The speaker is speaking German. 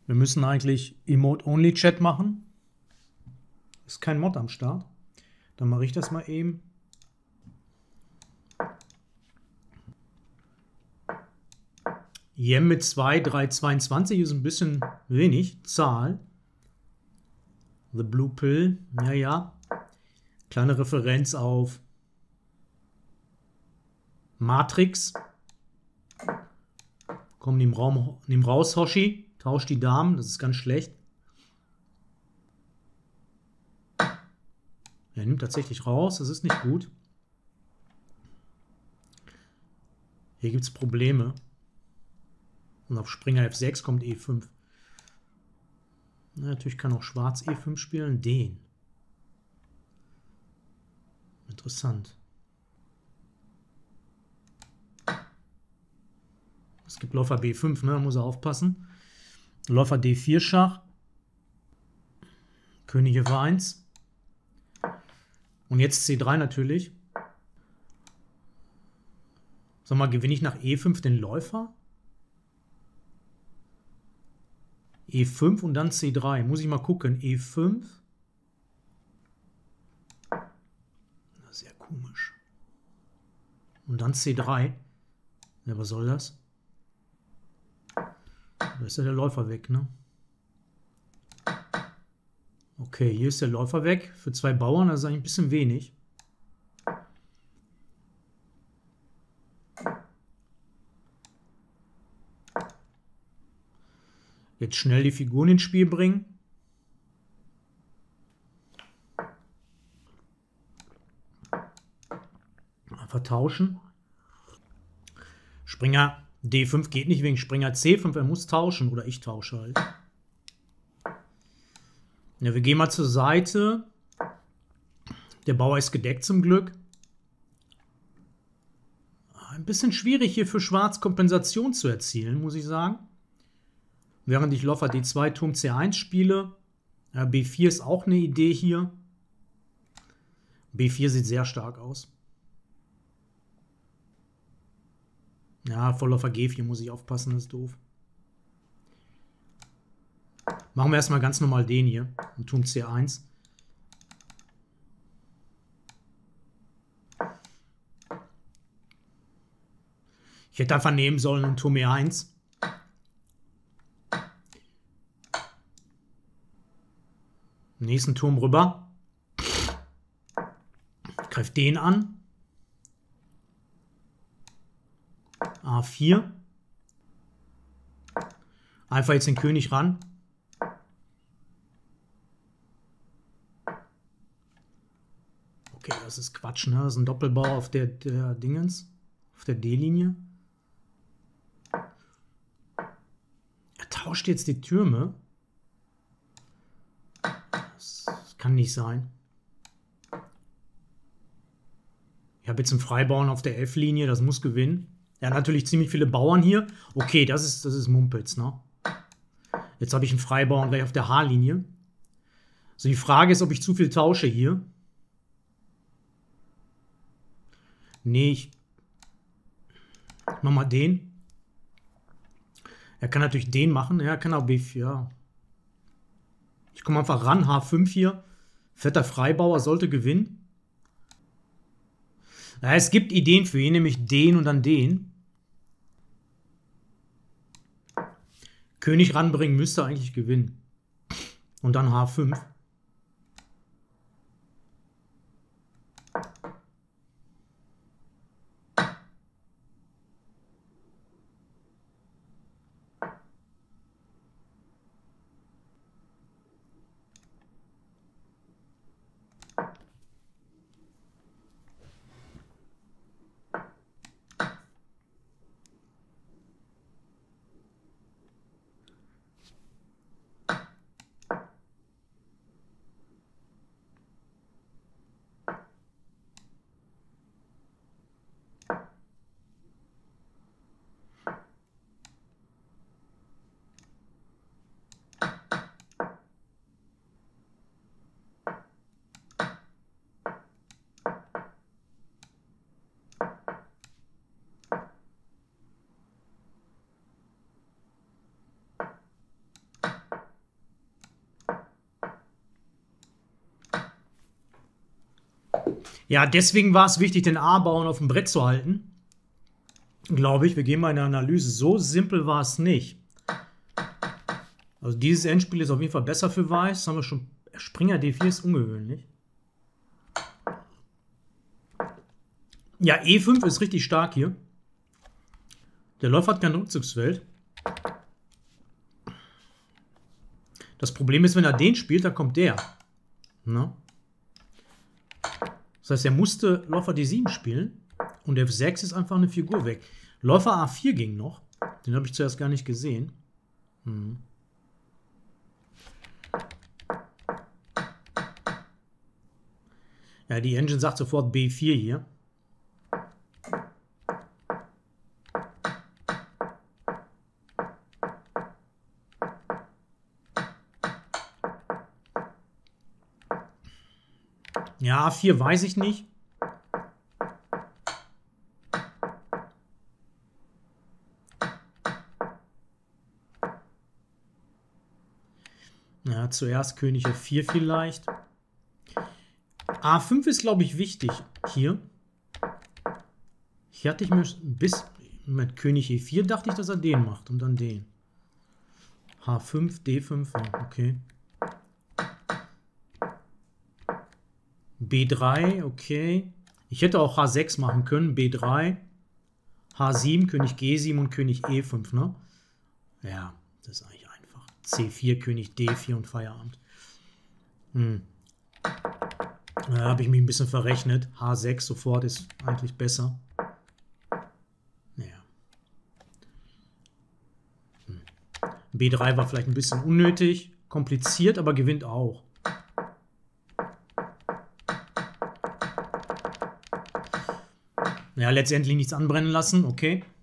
Wir müssen eigentlich Emote-Only-Chat machen. Ist kein Mod am Start. Dann mache ich das mal eben. Yen mit 2, 3,22 ist ein bisschen wenig. Zahl. The Blue Pill. Naja. Kleine Referenz auf Matrix. Komm, nimm raus, Hoshi. Tausch die Damen. Das ist ganz schlecht. Er nimmt tatsächlich raus. Das ist nicht gut. Hier gibt es Probleme. Und auf Springer F6 kommt E5. Na, natürlich kann auch Schwarz E5 spielen. Den. Interessant. Es gibt Läufer B5, ne? Da muss er aufpassen. Läufer D4 Schach. König F1. Und jetzt C3 natürlich. Sag mal, gewinne ich nach E5 den Läufer? E5 und dann C3. Muss ich mal gucken. E5. Sehr komisch. Und dann C3. Ja, was soll das? Da ist ja der Läufer weg, ne? Okay, hier ist der Läufer weg. Für 2 Bauern, das ist eigentlich ein bisschen wenig. Jetzt schnell die Figuren ins Spiel bringen. Vertauschen. Springer D5 geht nicht wegen Springer C5. Er muss tauschen oder ich tausche halt. Ja, wir gehen mal zur Seite. Der Bauer ist gedeckt zum Glück. Ein bisschen schwierig hier für Schwarz Kompensation zu erzielen, muss ich sagen. Während ich Läufer D2, Turm C1 spiele. Ja, B4 ist auch eine Idee hier. B4 sieht sehr stark aus. Ja, Vorläufer G4 muss ich aufpassen, das ist doof. Machen wir erstmal ganz normal den hier. Und Turm C1. Ich hätte einfach nehmen sollen und Turm E1. Nächsten Turm rüber. Greift den an. A4. Einfach jetzt den König ran. Okay, das ist Quatsch, ne? Das ist ein Doppelbau auf der Dingens. Auf der D-Linie. Er tauscht jetzt die Türme. Das kann nicht sein. Ich habe jetzt einen Freibauern auf der F-Linie, das muss gewinnen. Er hat natürlich ziemlich viele Bauern hier. Okay, das ist Mumpitz, ne? Jetzt habe ich einen Freibauern gleich auf der H-Linie. Also die Frage ist, ob ich zu viel tausche hier. Nee, ich mach mal den. Er kann natürlich den machen. Er kann auch B4. Ja. Ich komme einfach ran. H5 hier. Fetter Freibauer sollte gewinnen. Ja, es gibt Ideen für ihn, nämlich den und dann den. König ranbringen müsste eigentlich gewinnen. Und dann H5. Ja, deswegen war es wichtig, den A-Bauern auf dem Brett zu halten. Glaube ich, wir gehen mal in der Analyse. So simpel war es nicht. Also dieses Endspiel ist auf jeden Fall besser für Weiß. Das haben wir schon. Springer D4 ist ungewöhnlich. Ja, E5 ist richtig stark hier. Der Läufer hat kein Rückzugsfeld. Das Problem ist, wenn er den spielt, dann kommt der. Na? Das heißt, er musste Läufer D7 spielen. Und F6 ist einfach eine Figur weg. Läufer A4 ging noch. Den habe ich zuerst gar nicht gesehen. Ja, die Engine sagt sofort B4 hier. Ja, A4 weiß ich nicht. Ja, zuerst König F4 vielleicht. A5 ist, glaube ich, wichtig hier. Hier hatte ich mir bis mit König E4 dachte ich, dass er den macht und dann den. H5, D5, okay. B3, okay. Ich hätte auch H6 machen können, B3, H7, König G7 und König E5, ne? Ja, das ist eigentlich einfach. C4, König D4 und Feierabend. Da habe ich mich ein bisschen verrechnet. H6 sofort ist eigentlich besser. Ja. B3 war vielleicht ein bisschen unnötig, kompliziert, aber gewinnt auch. Ja, letztendlich nichts anbrennen lassen, okay.